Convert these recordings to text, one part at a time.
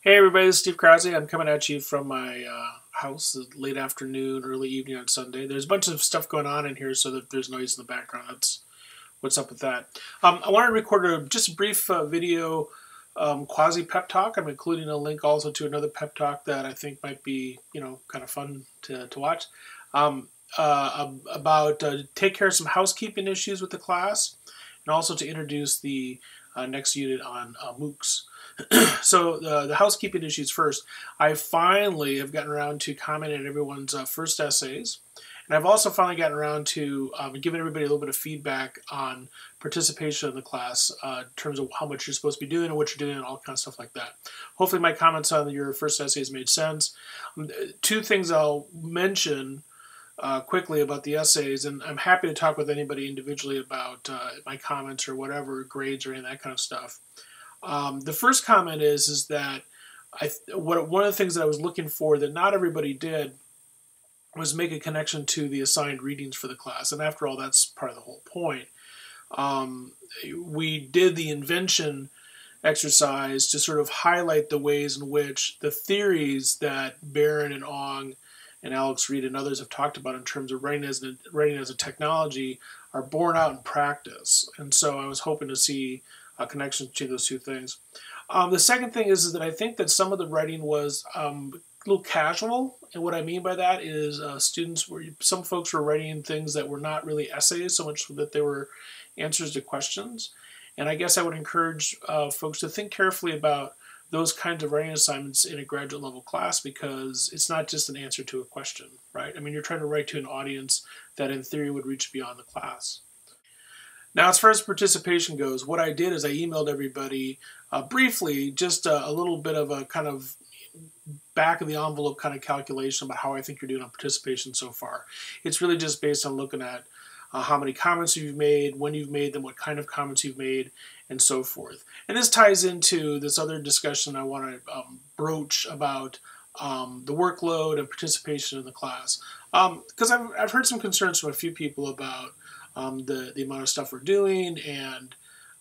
Hey everybody, this is Steve Krause. I'm coming at you from my house late afternoon, early evening on Sunday. There's a bunch of stuff going on in here so that there's noise in the background. That's what's up with that. I want to record just a brief video quasi-pep talk. I'm including a link also to another pep talk that I think might be, kind of fun to watch. About take care of some housekeeping issues with the class, and also to introduce the next unit on MOOCs. So the housekeeping issues first. I finally have gotten around to commenting on everyone's first essays. And I've also finally gotten around to giving everybody a little bit of feedback on participation in the class in terms of how much you're supposed to be doing and what you're doing and all kinds of stuff like that. Hopefully my comments on your first essays made sense. Two things I'll mention quickly about the essays, and I'm happy to talk with anybody individually about my comments or whatever, grades or any of that kind of stuff. The first comment is that one of the things that I was looking for that not everybody did was make a connection to the assigned readings for the class. And after all, that's part of the whole point. We did the invention exercise to sort of highlight the ways in which the theories that Barron and Ong and Alex Reed and others have talked about in terms of writing as a technology are borne out in practice. And so I was hoping to see a connection between those two things. The second thing is that I think that some of the writing was a little casual, and what I mean by that is some folks were writing things that were not really essays so much that they were answers to questions. And I guess I would encourage folks to think carefully about those kinds of writing assignments in a graduate level class, because it's not just an answer to a question, right? I mean, you're trying to write to an audience that in theory would reach beyond the class. Now, as far as participation goes, what I did is I emailed everybody briefly just a little bit of a kind of back of the envelope kind of calculation about how I think you're doing on participation so far. It's really just based on looking at how many comments you've made, when you've made them, what kind of comments you've made, and so forth. And this ties into this other discussion I want to broach about the workload and participation in the class. Because I've heard some concerns from a few people about the amount of stuff we're doing and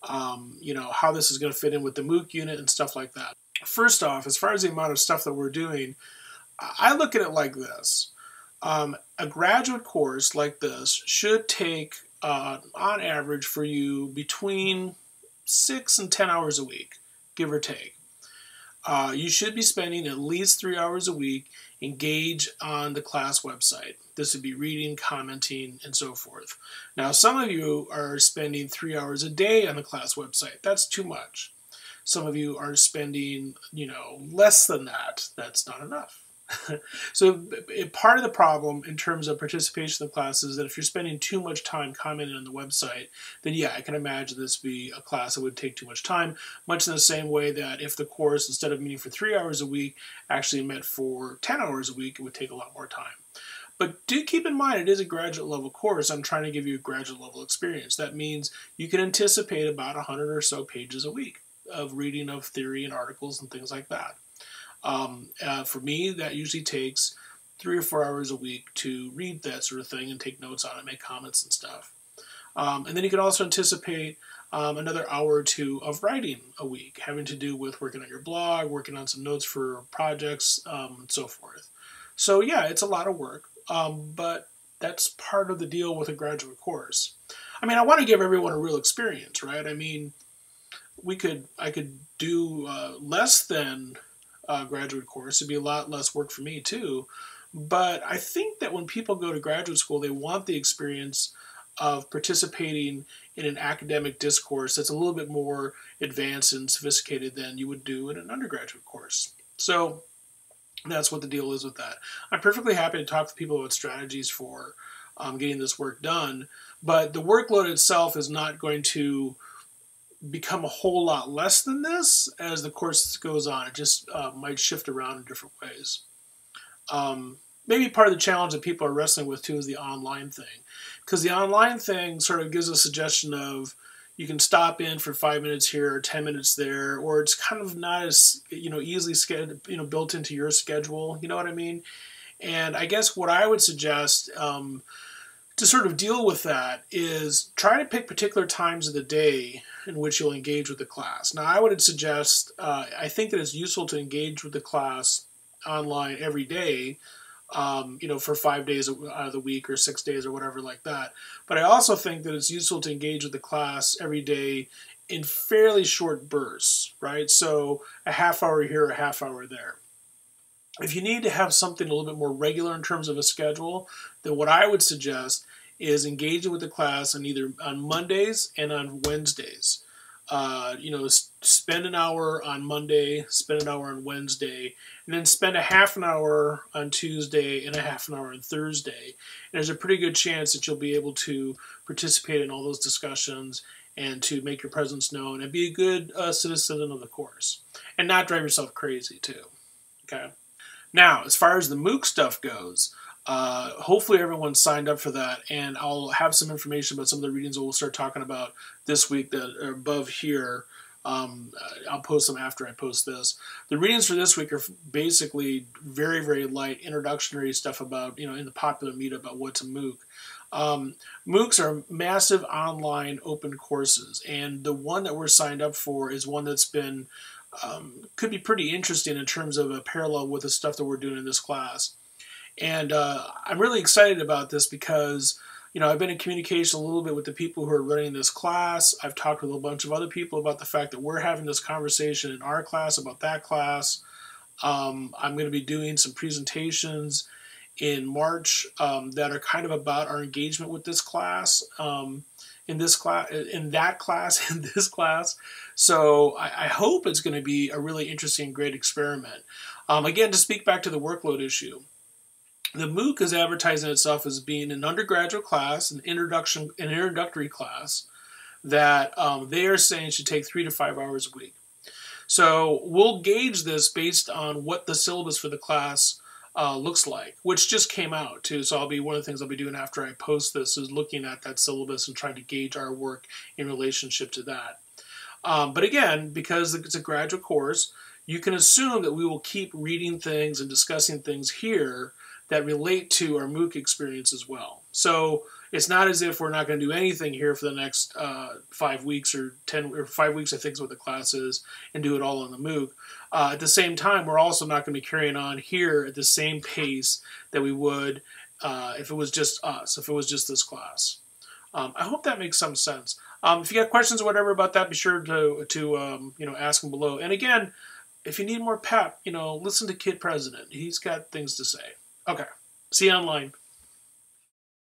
how this is going to fit in with the MOOC unit and stuff like that. First off, as far as the amount of stuff that we're doing, I look at it like this. A graduate course like this should take, on average for you, between 6 and 10 hours a week, give or take. You should be spending at least 3 hours a week engaged on the class website. This would be reading, commenting, and so forth. Now, some of you are spending 3 hours a day on the class website. That's too much. Some of you are spending, less than that. That's not enough. So part of the problem in terms of participation in the class is that if you're spending too much time commenting on the website, then yeah, I can imagine this would be a class that would take too much time, much in the same way that if the course, instead of meeting for 3 hours a week, actually met for 10 hours a week, it would take a lot more time. But do keep in mind, it is a graduate level course. I'm trying to give you a graduate level experience. That means you can anticipate about 100 or so pages a week of reading of theory and articles and things like that. For me, that usually takes 3 or 4 hours a week to read that sort of thing and take notes on it, make comments and stuff. And then you can also anticipate another hour or two of writing a week, having to do with working on your blog, working on some notes for projects, and so forth. So yeah, it's a lot of work, but that's part of the deal with a graduate course. I mean, I want to give everyone a real experience, right? I mean, I could do less than a graduate course. It'd be a lot less work for me too. But I think that when people go to graduate school, they want the experience of participating in an academic discourse that's a little bit more advanced and sophisticated than you would do in an undergraduate course. So that's what the deal is with that. I'm perfectly happy to talk to people about strategies for getting this work done, but the workload itself is not going to become a whole lot less than this as the course goes on. It just might shift around in different ways. Maybe part of the challenge that people are wrestling with too is the online thing, because the online thing sort of gives a suggestion of you can stop in for 5 minutes here or 10 minutes there, or it's kind of not as easily built into your schedule. You know what I mean? And I guess what I would suggest to to sort of deal with that is try to pick particular times of the day in which you'll engage with the class. Now, I would suggest, I think that it's useful to engage with the class online every day, for 5 days out of the week or 6 days or whatever like that. But I also think that it's useful to engage with the class every day in fairly short bursts, right? So a half hour here, a half hour there. If you need to have something a little bit more regular in terms of a schedule, then what I would suggest is engaging with the class on either on Mondays and on Wednesdays. Spend an hour on Monday, spend an hour on Wednesday, and then spend a half an hour on Tuesday and a half an hour on Thursday. And there's a pretty good chance that you'll be able to participate in all those discussions and to make your presence known and be a good citizen of the course. And not drive yourself crazy, too. Okay. Now, as far as the MOOC stuff goes, hopefully everyone's signed up for that, and I'll have some information about some of the readings that we'll start talking about this week that are above here. I'll post them after I post this. The readings for this week are basically very, very light introductory stuff about, in the popular media about what's a MOOC. MOOCs are massive online open courses, and the one that we're signed up for is one that's been could be pretty interesting in terms of a parallel with the stuff that we're doing in this class. And I'm really excited about this because, I've been in communication a little bit with the people who are running this class. I've talked with a bunch of other people about the fact that we're having this conversation in our class about that class. I'm going to be doing some presentations in March that are kind of about our engagement with this class. In that class. So I hope it's going to be a really interesting, great experiment. Again, to speak back to the workload issue, the MOOC is advertising itself as being an undergraduate class, an introductory class that they are saying should take 3 to 5 hours a week. So we'll gauge this based on what the syllabus for the class looks like, which just came out too. So one of the things I'll be doing after I post this is looking at that syllabus and trying to gauge our work in relationship to that. But again, because it's a graduate course, you can assume that we will keep reading things and discussing things here that relate to our MOOC experience as well. So it's not as if we're not going to do anything here for the next 5 weeks or 5 weeks, I think is what the class is, and do it all on the MOOC. At the same time, we're also not going to be carrying on here at the same pace that we would if it was just us, if it was just this class. I hope that makes some sense. If you got questions or whatever about that, be sure to ask them below. And again, if you need more pep, listen to Kid President. He's got things to say. Okay. See you online.